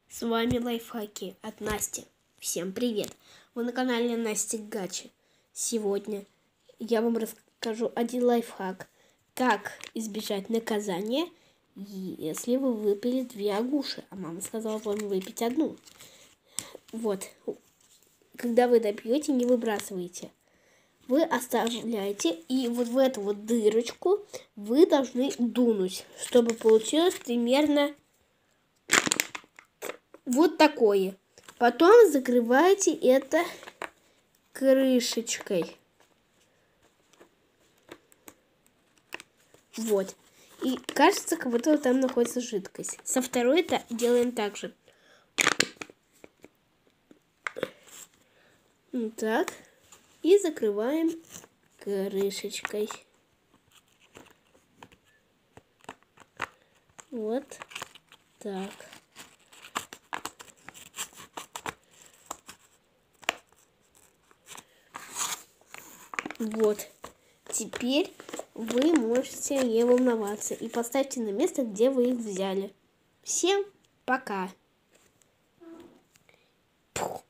С вами лайфхаки от Насти. Всем привет! Вы на канале Насти Гачи. Сегодня я вам расскажу один лайфхак. Как избежать наказания, если вы выпили 2 агуши. А мама сказала вам выпить 1. Вот. Когда вы допьете, не выбрасывайте. Вы оставляете, и вот в эту вот дырочку вы должны дунуть, чтобы получилось примерно вот такое. Потом закрываете это крышечкой. Вот. И кажется, как будто там находится жидкость. Со второй это делаем так же. Вот так. И закрываем крышечкой. Вот так. Вот. Теперь вы можете не волноваться и поставьте на место, где вы их взяли. Всем пока!